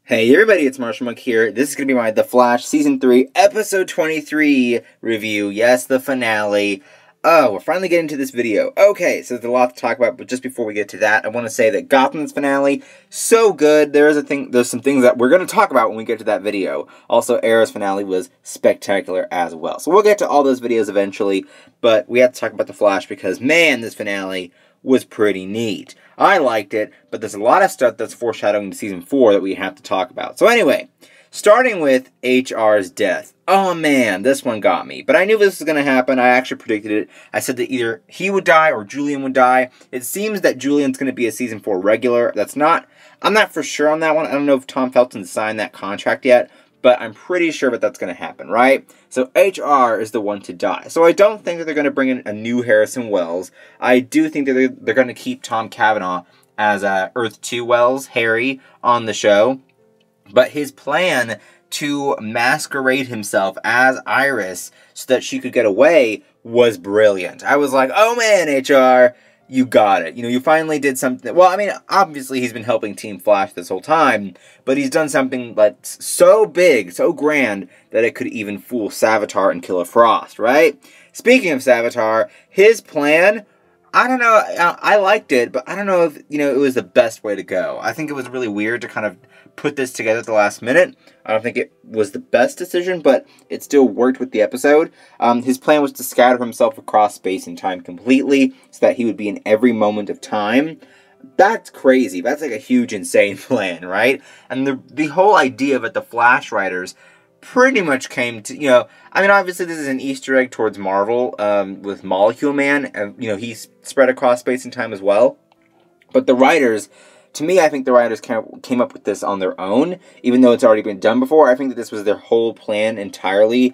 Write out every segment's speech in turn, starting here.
Hey everybody, it's Marshall Monk here. This is going to be my The Flash Season 3, Episode 23 review. Yes, the finale. Oh, we're finally getting to this video. Okay, so there's a lot to talk about, but just before we get to that, I want to say that Gotham's finale, so good. There's some things that we're going to talk about when we get to that video. Also, Arrow's finale was spectacular as well. So we'll get to all those videos eventually, but we have to talk about The Flash because, man, this finale was pretty neat. I liked it, but there's a lot of stuff that's foreshadowing to Season 4 that we have to talk about. So anyway, starting with HR's death. Oh man, this one got me. But I knew this was going to happen. I actually predicted it. I said that either he would die or Julian would die. It seems that Julian's going to be a Season 4 regular. I'm not for sure on that one. I don't know if Tom Felton signed that contract yet, but I'm pretty sure that that's going to happen, right? So HR is the one to die. So I don't think that they're going to bring in a new Harrison Wells. I do think that they're going to keep Tom Cavanaugh as Earth 2 Wells, Harry, on the show. But his plan to masquerade himself as Iris so that she could get away was brilliant. I was like, oh man, HR, you got it. You know, you finally did something. Well, I mean, obviously he's been helping Team Flash this whole time, but he's done something that's so big, so grand, that it could even fool Savitar and Killer Frost, right? Speaking of Savitar, his plan, I don't know, I liked it, but I don't know if, it was the best way to go. I think it was really weird to kind of put this together at the last minute. I don't think it was the best decision, but it still worked with the episode. His plan was to scatter himself across space and time completely so that he would be in every moment of time. That's crazy. That's like a huge, insane plan, right? And the whole idea of it, the Flash writers pretty much came to, I mean, obviously this is an Easter egg towards Marvel with Molecule Man. He's spread across space and time as well. But the writers, to me, I think the writers came up with this on their own, even though it's already been done before. I think that this was their whole plan entirely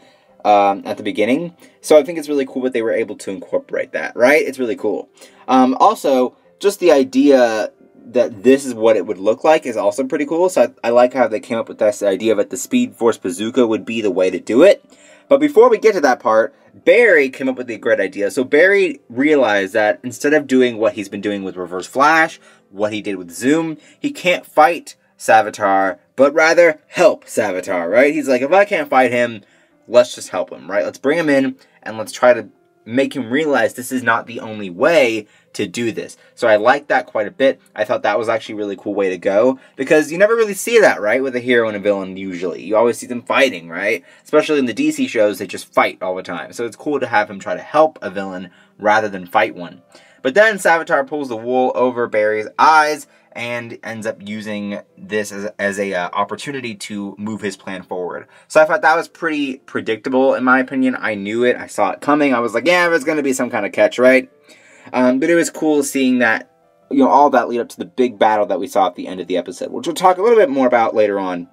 at the beginning. So I think it's really cool that they were able to incorporate that, right? It's really cool. Also, just the idea that this is what it would look like is also pretty cool. So I like how they came up with this idea that the Speed Force Bazooka would be the way to do it. But before we get to that part, Barry came up with a great idea. So Barry realized that instead of doing what he's been doing with Reverse Flash, what he did with Zoom, he can't fight Savitar, but rather help Savitar, right? He's like, if I can't fight him, let's just help him, right? Let's bring him in and let's try to make him realize this is not the only way to do this. So I liked that quite a bit. I thought that was actually a really cool way to go, because you never really see that, right, with a hero and a villain usually. You always see them fighting, right? Especially in the DC shows, they just fight all the time. So it's cool to have him try to help a villain rather than fight one. But then Savitar pulls the wool over Barry's eyes and ends up using this as a opportunity to move his plan forward. So I thought that was pretty predictable, in my opinion. I knew it. I saw it coming. I was like, yeah, there's going to be some kind of catch, right? But it was cool seeing that, all that lead up to the big battle that we saw at the end of the episode, which we'll talk a little bit more about later on.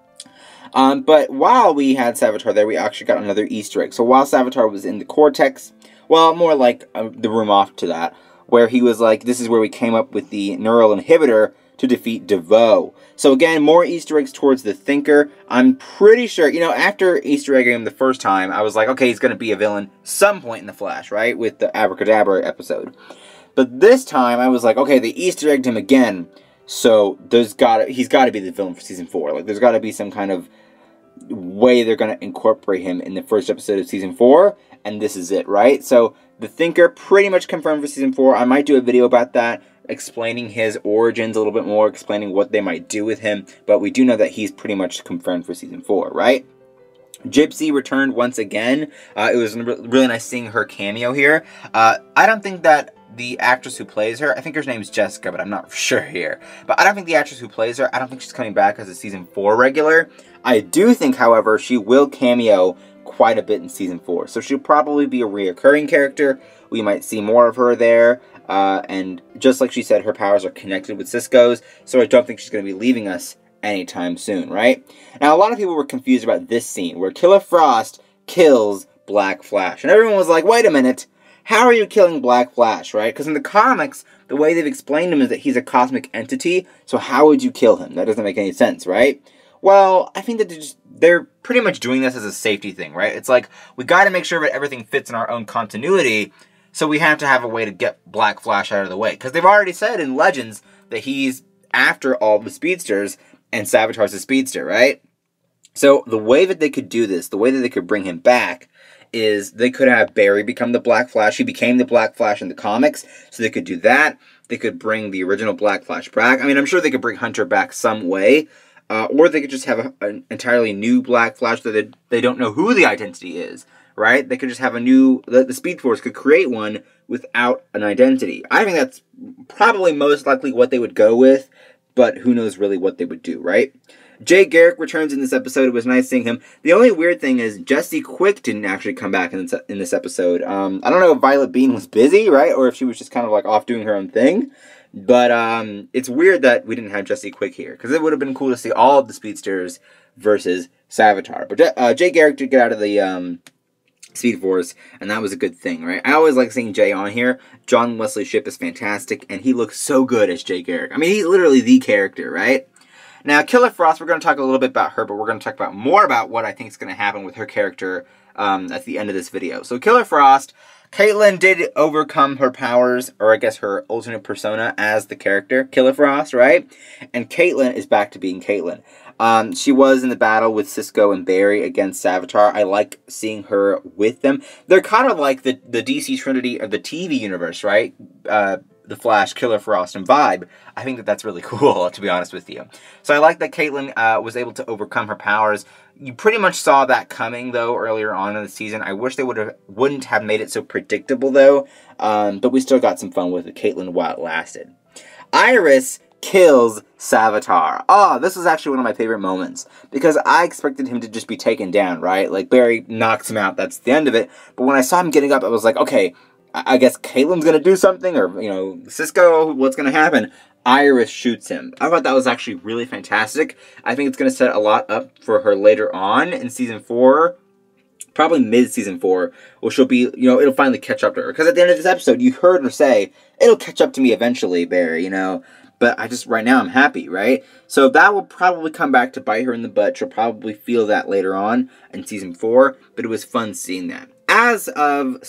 But while we had Savitar there, we actually got another Easter egg. So while Savitar was in the Cortex, well, more like the room off to that, where he was like, this is where we came up with the neural inhibitor to defeat DeVoe. So again, more Easter eggs towards the Thinker. I'm pretty sure, after Easter egging him the first time, I was like, okay, he's going to be a villain some point in The Flash, right? With the Abracadabra episode. But this time, I was like, okay, they Easter egged him again. So he's got to be the villain for Season 4. Like, there's got to be some kind of way they're going to incorporate him in the first episode of Season 4. And this is it, right? So the Thinker pretty much confirmed for Season 4. I might do a video about that, explaining his origins a little bit more, explaining what they might do with him. But we do know that he's pretty much confirmed for Season 4, right? Gypsy returned once again. It was really nice seeing her cameo here. I don't think that the actress who plays her, I think her name's Jessica, but I'm not sure here. But I don't think the actress who plays her, I don't think she's coming back as a Season 4 regular. I do think, however, she will cameo quite a bit in Season 4. So she'll probably be a reoccurring character. We might see more of her there. And just like she said, her powers are connected with Cisco's. So I don't think she's going to be leaving us anytime soon, right? Now, a lot of people were confused about this scene where Killer Frost kills Black Flash. And everyone was like, wait a minute. How are you killing Black Flash, right? Because in the comics, the way they've explained him is that he's a cosmic entity. So how would you kill him? That doesn't make any sense, right? Well, I think that they're pretty much doing this as a safety thing, right? It's like, we got to make sure that everything fits in our own continuity, so we have to have a way to get Black Flash out of the way. Because they've already said in Legends that he's after all the speedsters, and Savitar's a speedster, right? So the way that they could do this, the way that they could bring him back, is they could have Barry become the Black Flash. He became the Black Flash in the comics, so they could do that. They could bring the original Black Flash back. I mean, I'm sure they could bring Hunter back some way, or they could just have an entirely new Black Flash that they don't know who the identity is, right? They could just have a new... The Speed Force could create one without an identity. I think that's probably most likely what they would go with, but who knows really what they would do, right? Jay Garrick returns in this episode. It was nice seeing him. The only weird thing is Jesse Quick didn't actually come back in this episode. I don't know if Violet Bean was busy, right? Or if she was just kind of like off doing her own thing. But it's weird that we didn't have Jesse Quick here, because it would have been cool to see all of the speedsters versus Savitar. But Jay Garrick did get out of the Speed Force, and that was a good thing, right? I always like seeing Jay on here. John Wesley Shipp is fantastic, and he looks so good as Jay Garrick. I mean, he's literally the character, right? Now, Killer Frost, we're going to talk a little bit about her, but we're going to talk about more about what I think is going to happen with her character at the end of this video. So, Killer Frost, Caitlin did overcome her powers, or I guess her alternate persona as the character, Killer Frost, right? And Caitlin is back to being Caitlin. She was in the battle with Cisco and Barry against Savitar. I like seeing her with them. They're kind of like the DC Trinity of the TV universe, right? The Flash, Killer Frost, and Vibe. I think that that's really cool, to be honest with you. So I like that Caitlin was able to overcome her powers. You pretty much saw that coming, though, earlier on in the season. I wish they wouldn't have made it so predictable, though. But we still got some fun with it, Caitlin, while it lasted. Iris kills Savitar. Oh, this was actually one of my favorite moments, because I expected him to just be taken down, right? Like, Barry knocks him out, that's the end of it. But when I saw him getting up, I was like, okay, I guess Caitlin's gonna do something, or, you know, Cisco, what's gonna happen? Iris shoots him. I thought that was actually really fantastic. I think it's gonna set a lot up for her later on in Season 4, probably mid-Season 4, where she'll be, you know, it'll finally catch up to her. Because at the end of this episode, you heard her say, it'll catch up to me eventually, Barry, you know? But right now, I'm happy, right? So that will probably come back to bite her in the butt. She'll probably feel that later on in Season 4, but it was fun seeing that. As for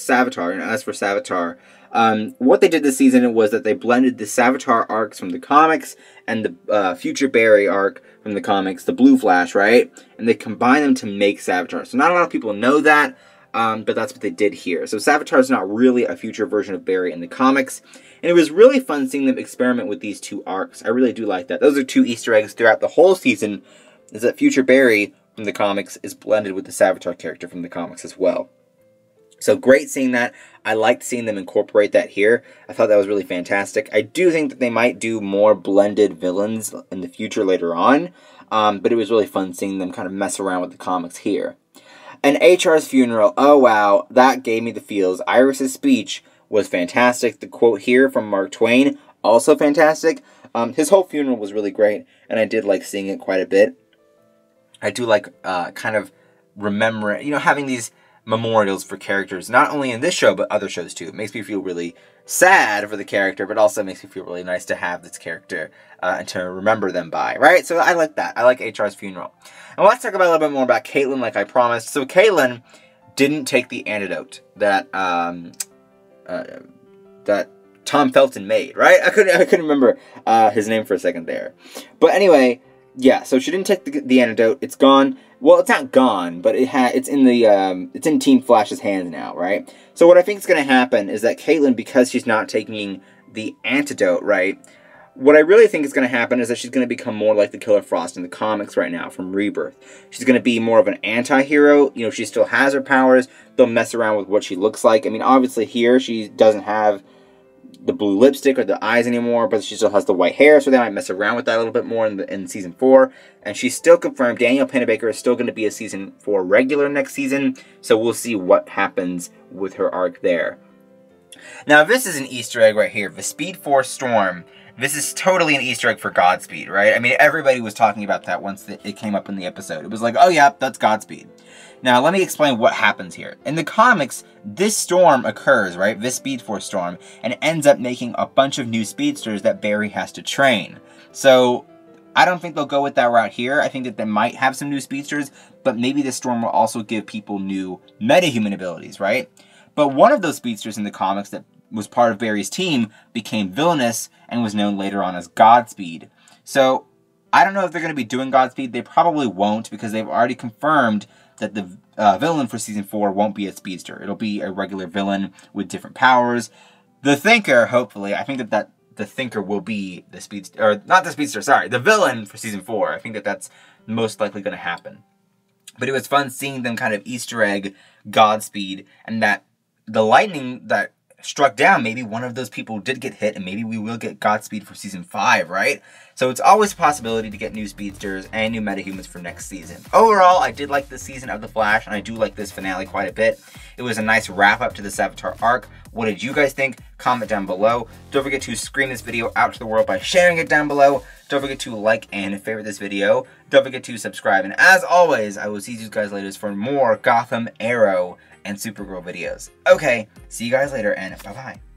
Savitar, what they did this season was that they blended the Savitar arcs from the comics and the Future Barry arc from the comics, the Blue Flash, right? And they combined them to make Savitar. So not a lot of people know that, but that's what they did here. So Savitar is not really a future version of Barry in the comics. And it was really fun seeing them experiment with these two arcs. I really do like that. Those are two Easter eggs throughout the whole season, is that Future Barry from the comics is blended with the Savitar character from the comics as well. So great seeing that. I liked seeing them incorporate that here. I thought that was really fantastic. I do think that they might do more blended villains in the future later on. But it was really fun seeing them kind of mess around with the comics here. And HR's funeral. Oh, wow. That gave me the feels. Iris's speech was fantastic. The quote here from Mark Twain, also fantastic. His whole funeral was really great. And I did like seeing it quite a bit. I do like kind of remembering, you know, having these memorials for characters, not only in this show, but other shows too. It makes me feel really sad for the character, but also makes me feel really nice to have this character and to remember them by, right? So I like that. I like HR's funeral. And let's talk about a little bit more about Caitlin, like I promised. So Caitlin didn't take the antidote that that Tom Felton made, right? I couldn't remember his name for a second there. But anyway, yeah, so she didn't take the antidote. It's gone. Well, it's not gone, but it's in Team Flash's hands now, right? So what I think is going to happen is that Caitlin, because she's not taking the antidote, right? What I really think is going to happen is that she's going to become more like the Killer Frost in the comics right now from Rebirth. She's going to be more of an anti-hero. You know, she still has her powers. They'll mess around with what she looks like. I mean, obviously here she doesn't have the blue lipstick or the eyes anymore, but she still has the white hair, so they might mess around with that a little bit more in Season 4. And she's still confirmed. Danielle Panabaker is still going to be a Season 4 regular next season, so we'll see what happens with her arc there. Now, this is an Easter egg right here. The Speed Force Storm. This is totally an Easter egg for Godspeed, right? I mean, everybody was talking about that once it came up in the episode. It was like, oh yeah, that's Godspeed. Now, let me explain what happens here. In the comics, this storm occurs, right? This Speed Force storm, and it ends up making a bunch of new speedsters that Barry has to train. So, I don't think they'll go with that route here. I think that they might have some new speedsters, but maybe this storm will also give people new metahuman abilities, right? But one of those speedsters in the comics that was part of Barry's team became villainous and was known later on as Godspeed. So, I don't know if they're going to be doing Godspeed. They probably won't, because they've already confirmed that the villain for Season 4 won't be a speedster. It'll be a regular villain with different powers. The Thinker, hopefully, I think that the Thinker will be the speedster, or not the speedster, sorry, the villain for Season 4. I think that that's most likely going to happen. But it was fun seeing them kind of Easter egg Godspeed, and that the lightning that struck down, maybe one of those people did get hit, and maybe we will get Godspeed for Season 5, right? So it's always a possibility to get new speedsters and new metahumans for next season. Overall, I did like this season of The Flash, and I do like this finale quite a bit. It was a nice wrap-up to the Savitar arc. What did you guys think? Comment down below. Don't forget to scream this video out to the world by sharing it down below. Don't forget to like and favorite this video. Don't forget to subscribe. And as always, I will see you guys later for more Gotham, Arrow, and Supergirl videos. Okay, see you guys later, and bye-bye.